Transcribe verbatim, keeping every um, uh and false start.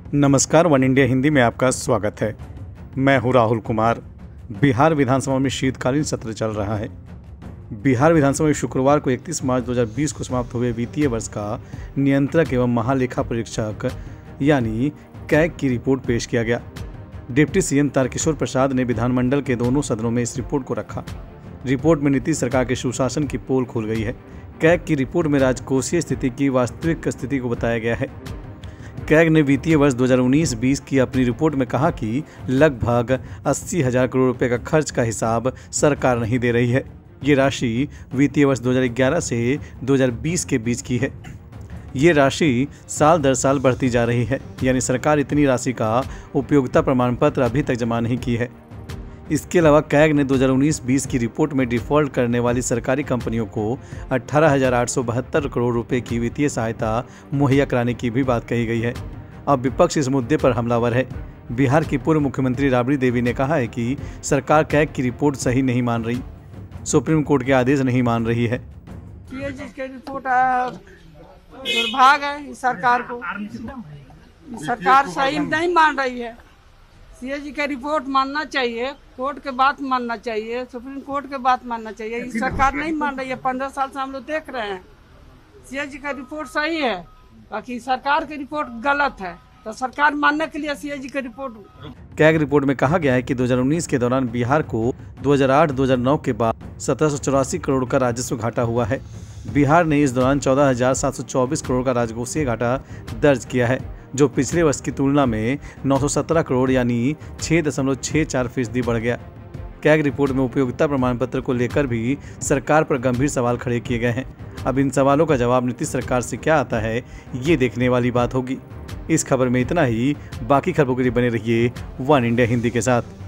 नमस्कार, one India Hindi में आपका स्वागत है। मैं हूं राहुल कुमार। बिहार विधानसभा में शीतकालीन सत्र चल रहा है। बिहार विधानसभा में शुक्रवार को इकतीस मार्च दो हज़ार बीस को समाप्त हुए वित्तीय वर्ष का नियंत्रक एवं महालेखा परीक्षक यानी कैग की रिपोर्ट पेश किया गया। डिप्टी सीएम तारकिशोर प्रसाद ने विधानमंडल के दोनों सदनों में इस रिपोर्ट को रखा। रिपोर्ट में नीतीश सरकार के सुशासन की पोल खुल गई है। कैग की रिपोर्ट में राजकोषीय स्थिति की वास्तविक स्थिति को बताया गया है। कैग ने वित्तीय वर्ष दो हज़ार उन्नीस बीस की अपनी रिपोर्ट में कहा कि लगभग अस्सी हजार करोड़ रुपए का खर्च का हिसाब सरकार नहीं दे रही है। ये राशि वित्तीय वर्ष दो हज़ार ग्यारह से दो हज़ार बीस के बीच की है। ये राशि साल दर साल बढ़ती जा रही है, यानी सरकार इतनी राशि का उपयोगिता प्रमाण पत्र अभी तक जमा नहीं की है। इसके अलावा कैग ने दो हज़ार उन्नीस बीस की रिपोर्ट में डिफ़ॉल्ट करने वाली सरकारी कंपनियों को अठारह हजार आठ सौ बहत्तर करोड़ रुपए की वित्तीय सहायता मुहैया कराने की भी बात कही गई है। अब विपक्ष इस मुद्दे पर हमलावर है। बिहार की पूर्व मुख्यमंत्री राबड़ी देवी ने कहा है कि सरकार कैग की रिपोर्ट सही नहीं मान रही, सुप्रीम कोर्ट के आदेश नहीं मान रही है। ये जिसके रिपोर्ट दुर्भाग्य है सरकार को, सरकार सही नहीं मान रही है। सीए जी का रिपोर्ट मानना चाहिए, कोर्ट के बात मानना चाहिए, सुप्रीम कोर्ट के बात मानना चाहिए। ये सरकार नहीं मान रही है। पंद्रह साल से हम लोग देख रहे हैं सीए जी का रिपोर्ट सही है, बाकी सरकार की रिपोर्ट गलत है। तो सरकार मानने के लिए सीए जी का रिपोर्ट कैग रिपोर्ट में कहा गया है कि दो हज़ार उन्नीस के दौरान बिहार को दो हज़ार आठ दो हज़ार नौ के बाद सत्रह सौ चौरासी करोड़ का राजस्व घाटा हुआ है। बिहार ने इस दौरान चौदह हजार सात सौ चौबीस करोड़ का राजकोषीय घाटा दर्ज किया है, जो पिछले वर्ष की तुलना में नौ सौ सत्रह करोड़ यानी छह दशमलव छह चार फीसदी बढ़ गया। कैग रिपोर्ट में उपयोगिता प्रमाण पत्र को लेकर भी सरकार पर गंभीर सवाल खड़े किए गए हैं। अब इन सवालों का जवाब नीतीश सरकार से क्या आता है, ये देखने वाली बात होगी। इस खबर में इतना ही। बाकी खबरों के लिए बने रहिए वन इंडिया हिंदी के साथ।